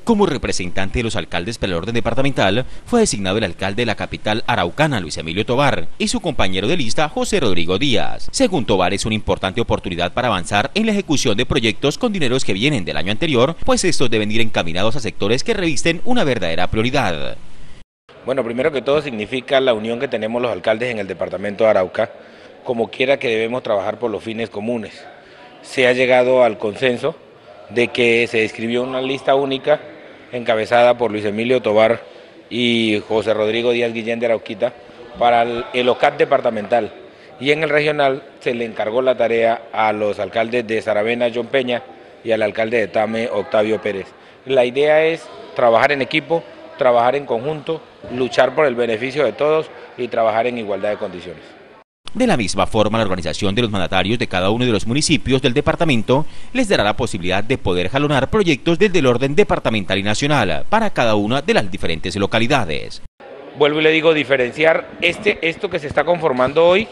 Como representante de los alcaldes para el orden departamental, fue designado el alcalde de la capital araucana, Luis Emilio Tovar, y su compañero de lista, José Rodrigo Díaz. Según Tovar, es una importante oportunidad para avanzar en la ejecución de proyectos con dineros que vienen del año anterior, pues estos deben ir encaminados a sectores que revisten una verdadera prioridad. Bueno, primero que todo significa la unión que tenemos los alcaldes en el departamento de Arauca, como quiera que debemos trabajar por los fines comunes. Se ha llegado al consenso de que se escribió una lista única encabezada por Luis Emilio Tovar y José Rodrigo Díaz Guillén de Arauquita para el OCAT departamental, y en el regional se le encargó la tarea a los alcaldes de Saravena, John Peña, y al alcalde de Tame, Octavio Pérez. La idea es trabajar en equipo, trabajar en conjunto, luchar por el beneficio de todos y trabajar en igualdad de condiciones. De la misma forma, la organización de los mandatarios de cada uno de los municipios del departamento les dará la posibilidad de poder jalonar proyectos desde el orden departamental y nacional para cada una de las diferentes localidades. Vuelvo y le digo, diferenciar esto que se está conformando hoy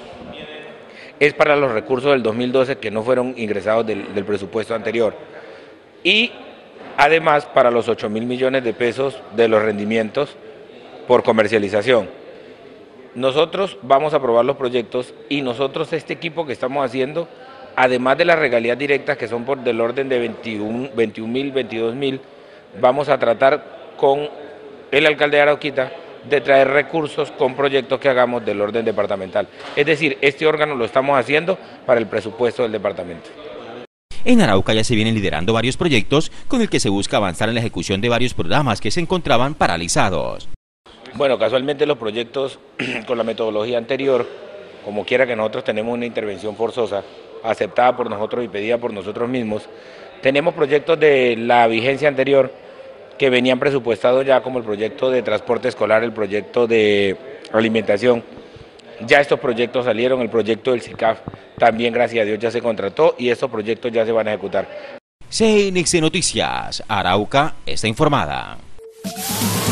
es para los recursos del 2012 que no fueron ingresados del presupuesto anterior, y además para los 8.000 millones de pesos de los rendimientos por comercialización. Nosotros vamos a aprobar los proyectos y nosotros este equipo que estamos haciendo, además de las regalías directas que son por del orden de 21.000, 22.000, vamos a tratar con el alcalde de Arauquita de traer recursos con proyectos que hagamos del orden departamental. Es decir, este órgano lo estamos haciendo para el presupuesto del departamento. En Arauca ya se vienen liderando varios proyectos con el que se busca avanzar en la ejecución de varios programas que se encontraban paralizados. Bueno, casualmente los proyectos con la metodología anterior, como quiera que nosotros tenemos una intervención forzosa, aceptada por nosotros y pedida por nosotros mismos, tenemos proyectos de la vigencia anterior que venían presupuestados ya, como el proyecto de transporte escolar, el proyecto de alimentación. Ya estos proyectos salieron, el proyecto del SICAF también, gracias a Dios, ya se contrató y estos proyectos ya se van a ejecutar. CNX Noticias, Arauca está informada.